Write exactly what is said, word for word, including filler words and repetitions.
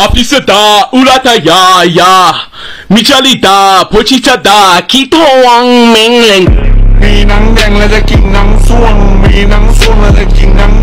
아피스다 우라타야야 미찰리다 보치차다 기토왕 맹랭 มีหนังแดงแล้วจะกินหนังส้วงมีหนังส้วงแล้วจะกินหนัง